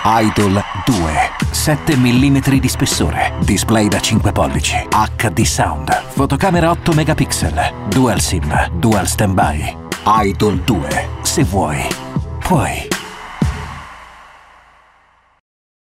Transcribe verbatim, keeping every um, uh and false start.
Idol due, sette millimetri di spessore, display da cinque pollici, H D sound, fotocamera otto megapixel, dual SIM, dual standby. Idol due, se vuoi, puoi.